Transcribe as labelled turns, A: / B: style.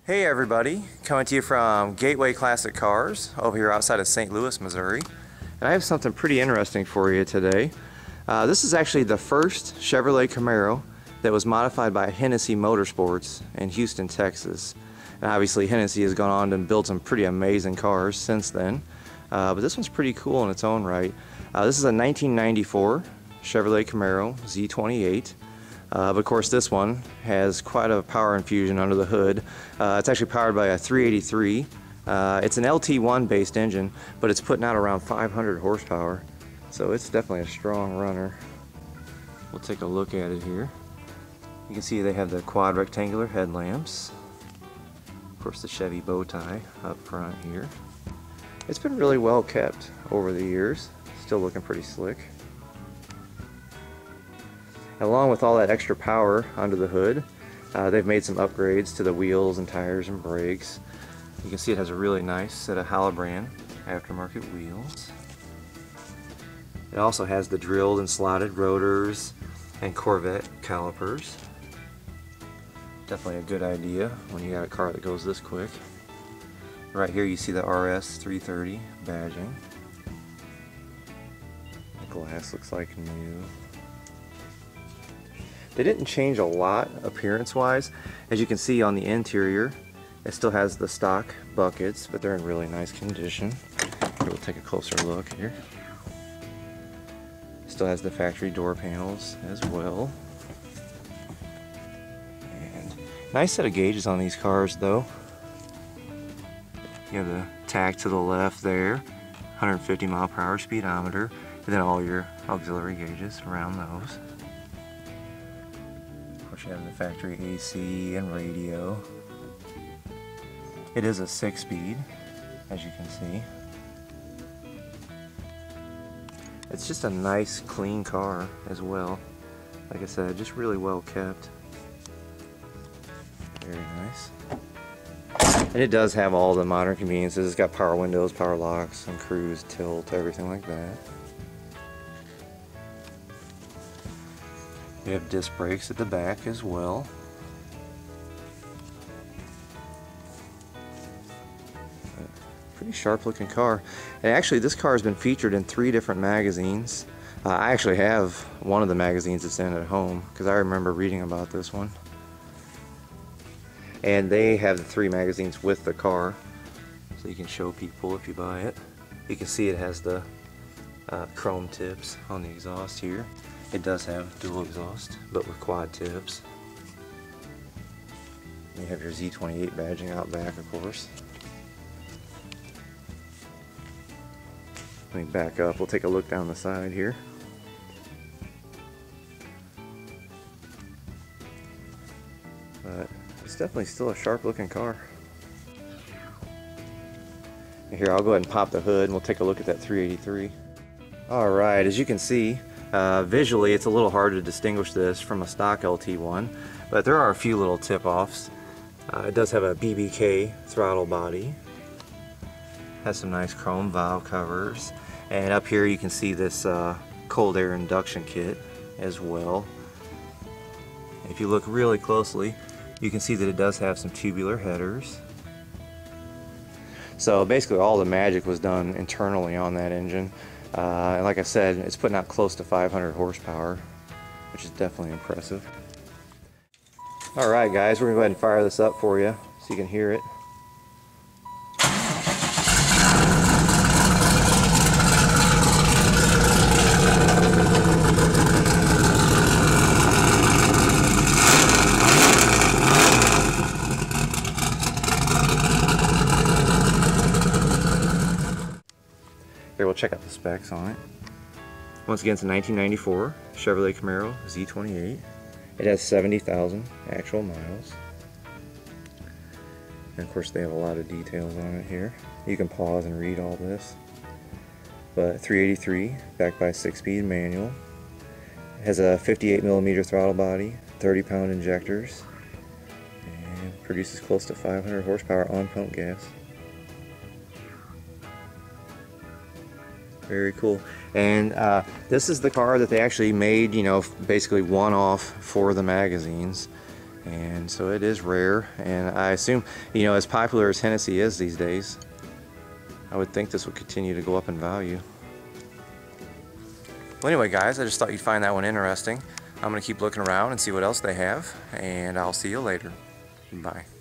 A: Hey everybody, coming to you from Gateway Classic Cars over here outside of St. Louis, Missouri. And I have something pretty interesting for you today. This is actually the first Chevrolet Camaro that was modified by Hennessey Motorsports in Houston, Texas. And obviously Hennessey has gone on and built some pretty amazing cars since then. But this one's pretty cool in its own right. This is a 1994 Chevrolet Camaro Z28. But of course this one has quite a power infusion under the hood. It's actually powered by a 383. It's an LT1 based engine, but it's putting out around 500 horsepower. So it's definitely a strong runner. We'll take a look at it here. You can see they have the quad rectangular headlamps. Of course the Chevy bow tie up front here. It's been really well kept over the years. Still looking pretty slick. Along with all that extra power under the hood, they've made some upgrades to the wheels and tires and brakes. You can see it has a really nice set of Halibran aftermarket wheels. It also has the drilled and slotted rotors and Corvette calipers. Definitely a good idea when you got a car that goes this quick. Right here you see the RS330 badging. The glass looks like new. They didn't change a lot appearance-wise. As you can see on the interior, it still has the stock buckets, but they're in really nice condition. Here, we'll take a closer look here. Still has the factory door panels as well. And nice set of gauges on these cars though. You have the tag to the left there, 150 mile per hour speedometer, and then all your auxiliary gauges around those. You have the factory AC and radio. It is a 6-speed, as you can see. It's just a nice, clean car as well. Like I said, just really well kept. Very nice. And it does have all the modern conveniences. It's got power windows, power locks, and cruise, tilt, everything like that. We have disc brakes at the back as well. Pretty sharp looking car. And actually this car has been featured in 3 different magazines. I actually have one of the magazines it's in at home because I remember reading about this one. And they have the 3 magazines with the car, so you can show people if you buy it. You can see it has the chrome tips on the exhaust here. It does have dual exhaust, but with quad tips. You have your Z28 badging out back, of course. Let me back up. We'll take a look down the side here. But it's definitely still a sharp looking car. And here, I'll go ahead and pop the hood and we'll take a look at that 383. Alright, as you can see, visually it's a little hard to distinguish this from a stock LT1, but there are a few little tip-offs. It does have a BBK throttle body, has some nice chrome valve covers, and up here you can see this cold air induction kit as well. If you look really closely, you can see that it does have some tubular headers. So basically all the magic was done internally on that engine. And like I said, it's putting out close to 500 horsepower, which is definitely impressive. Alright guys, we're going to go ahead and fire this up for you so you can hear it. Here, we'll check out the specs on it. Once again, it's a 1994 Chevrolet Camaro Z28. It has 70,000 actual miles. And of course, they have a lot of details on it here. You can pause and read all this. But 383, backed by a 6-speed manual. It has a 58mm throttle body, 30-pound injectors, and produces close to 500 horsepower on pump gas. Very cool. And this is the car that they actually made, you know, basically one-off for the magazines. And so it is rare, and I assume, you know, as popular as Hennessey is these days, I would think this would continue to go up in value. Well, anyway guys, I just thought you'd find that one interesting. I'm going to keep looking around and see what else they have, and I'll see you later. Bye.